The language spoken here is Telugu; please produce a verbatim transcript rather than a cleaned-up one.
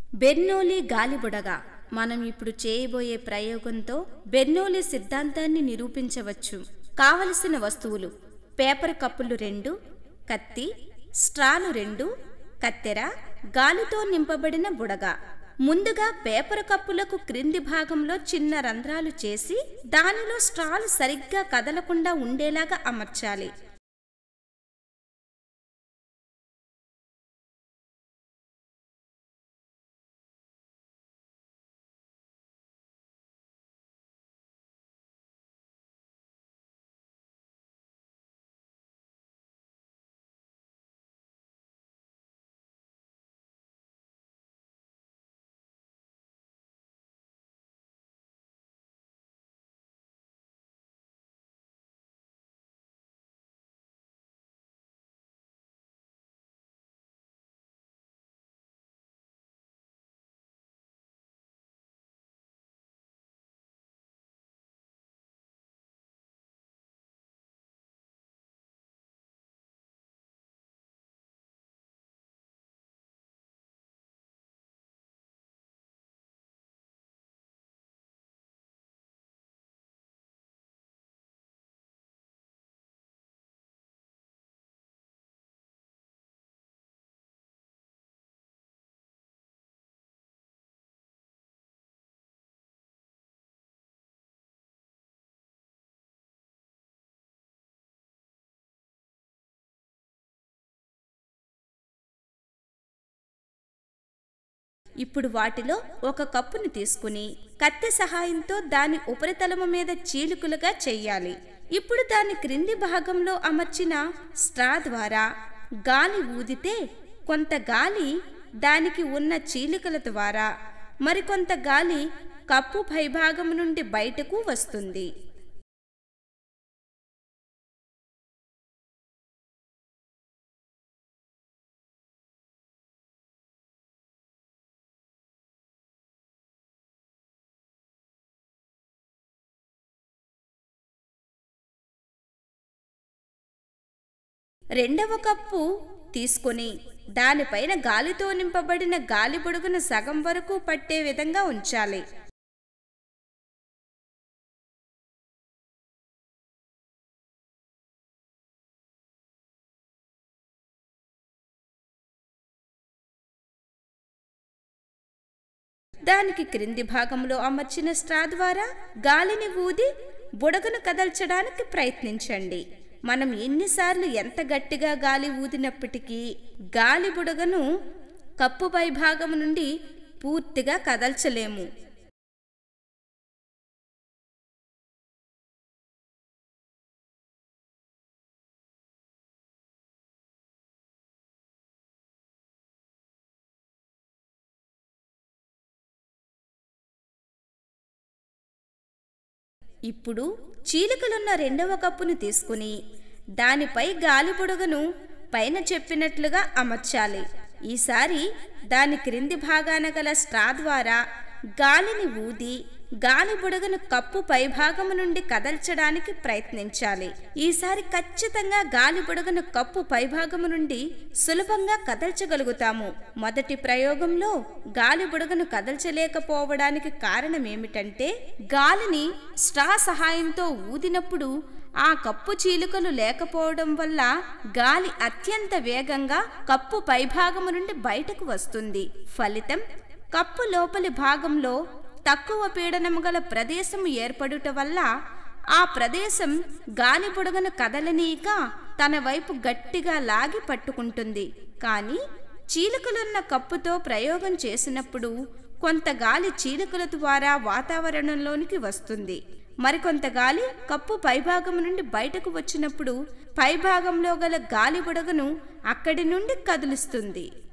బెర్నౌలీ గాలిబుడగ. మనం ఇప్పుడు చేయబోయే ప్రయోగంతో బెర్నౌలీ సిద్ధాంతాన్ని నిరూపించవచ్చు. కావలసిన వస్తువులు: పేపర్ కప్పులు రెండు, కత్తి, స్ట్రాలు రెండు, కత్తెర, గాలితో నింపబడిన బుడగ. ముందుగా పేపర్ కప్పులకు క్రింది భాగంలో చిన్న రంధ్రాలు చేసి దానిలో స్ట్రాలు సరిగ్గా కదలకుండా ఉండేలాగా అమర్చాలి. ఇప్పుడు వాటిలో ఒక కప్పుని తీసుకుని కత్తె సహాయంతో దాని ఉపరితలము మీద చీలికలుగా చెయ్యాలి. ఇప్పుడు దాని క్రింది భాగంలో అమర్చిన స్ట్రా ద్వారా గాలి ఊదితే కొంత గాలి దానికి ఉన్న చీలికల ద్వారా మరికొంత గాలి కప్పు పైభాగం నుండి బయటకు వస్తుంది. రెండవ కప్పు తీసుకొని దానిపైన గాలితో నింపబడిన గాలి బుడగను సగం వరకు పట్టే విధంగా ఉంచాలి. దానికి క్రింది భాగంలో అమర్చిన స్ట్రా ద్వారా గాలిని ఊది బుడగను కదల్చడానికి ప్రయత్నించండి. మనం ఎన్నిసార్లు ఎంత గట్టిగా గాలి ఊదినప్పటికీ గాలి బుడగను కప్పు పై భాగం నుండి పూర్తిగా కదల్చలేము. ఇప్పుడు చీలికలున్న రెండవ కప్పును తీసుకుని దానిపై గాలి బుడగను పైన చెప్పినట్లుగా అమర్చాలి. ఈసారి దాని క్రింది భాగాన గల స్ట్రా ద్వారా గాలిని ఊది గాలి బుడగను కప్పు పైభాగము నుండి కదల్చడానికి ప్రయత్నించాలి. ఈసారి ఖచ్చితంగా గాలి బుడగను కప్పు పైభాగము నుండి సులభంగా కదల్చగలుగుతాము. మొదటి ప్రయోగంలో గాలి బుడగను కదల్చలేకపోవడానికి కారణం ఏమిటంటే గాలిని స్ట్రా సహాయంతో ఊదినప్పుడు ఆ కప్పు చీలికలు లేకపోవడం వల్ల గాలి అత్యంత వేగంగా కప్పు పైభాగము నుండి బయటకు వస్తుంది. ఫలితం కప్పు లోపలి భాగంలో తక్కువ పీడనము గల ప్రదేశము ఏర్పడుట వల్ల ఆ ప్రదేశం గాలి బుడగను కదలనీయక తన వైపు గట్టిగా లాగి పట్టుకుంటుంది. కానీ చీలికలున్న కప్పుతో ప్రయోగం చేసినప్పుడు కొంత గాలి చీలికల ద్వారా వాతావరణంలోనికి వస్తుంది. మరికొంత గాలి కప్పు పైభాగం నుండి బయటకు వచ్చినప్పుడు పైభాగంలో గల గాలి బుడగను అక్కడి నుండి కదిలిస్తుంది.